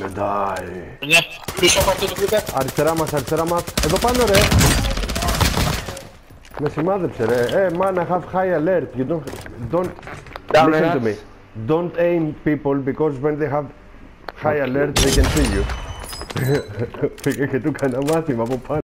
Ναι, πίσω από αυτό το κλειπέ. Αριστερά μας. Εδώ πάνω ρε. Με σημάδεψε ρε. Man, I have high alert. You don't listen to me. Don't aim people because when they have high alert they can see you. Πήγε και του έκανα μάθημα από πάνω.